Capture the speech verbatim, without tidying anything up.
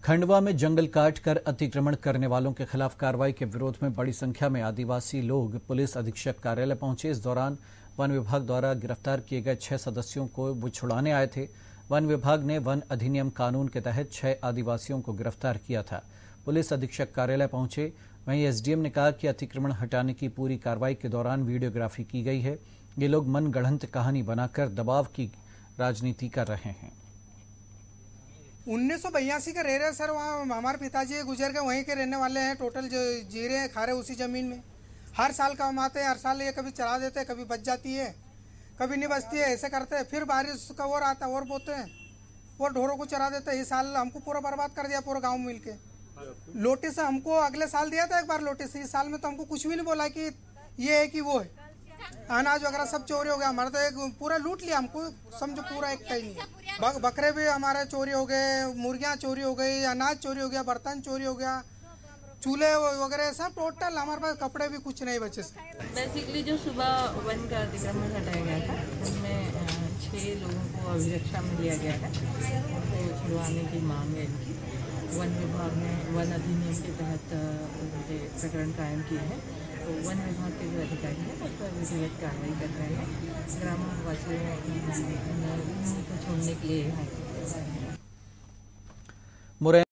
खंडवा में जंगल काट कर अतिक्रमण करने वालों के खिलाफ कार्रवाई के विरोध में बड़ी संख्या में आदिवासी लोग पुलिस अधीक्षक कार्यालय पहुंचे। इस दौरान वन विभाग द्वारा गिरफ्तार किए गए छह सदस्यों को वो छुड़ाने आए थे। वन विभाग ने वन अधिनियम कानून के तहत छह आदिवासियों को गिरफ्तार किया था। पुलिस अधीक्षक कार्यालय पहुंचे। वहीं एसडीएम ने कहा कि अतिक्रमण हटाने की पूरी कार्रवाई के दौरान वीडियोग्राफी की गई है। ये लोग मन गढ़ंत कहानी बनाकर दबाव की राजनीति कर रहे हैं। उन्नीस सौ बयासी का रह रहे सर, वहाँ हमारे पिताजी गुजर के वहीं के रहने वाले हैं। टोटल जो जी रहे हैं खा रहे उसी ज़मीन में। हर साल कमाते हैं, हर साल ये कभी चढ़ा देते हैं, कभी बच जाती है, कभी नहीं बचती है। ऐसे करते हैं। फिर बारिश का और आता है और बोते हैं, वो ढोरों को चढ़ा देते हैं। इस साल हमको पूरा बर्बाद कर दिया, पूरा गाँव मिल के। नोटिस हमको अगले साल दिया था एक बार नोटिस। इस साल में तो हमको कुछ भी नहीं बोला कि ये है कि वो है। अनाज वगैरह सब चोरी हो गया हमारा, तो एक पूरा लूट लिया हमको, समझो पूरा एक कहीं नहीं है। बक, बकरे भी हमारे चोरी हो गए, मुर्गियाँ चोरी हो गई, अनाज चोरी हो गया, बर्तन चोरी हो गया, चूल्हे वगैरह सब टोटल। हमारे पास कपड़े भी कुछ नहीं बचे। बेसिकली जो सुबह वन का अतिक्रमण हटाया गया था, उसमें छः लोगों को अभिरक्षा में लिया गया था। उनको छुड़वाने की मांग है इनकी। वन विभाग ने वन अधिनियम के तहत प्रकरण कायम किए हैं। तो वन विभाग के जो अधिकारी हैं उस पर विधिवत कार्रवाई कर रहे हैं। ग्रामवासियों को छोड़ने के लिए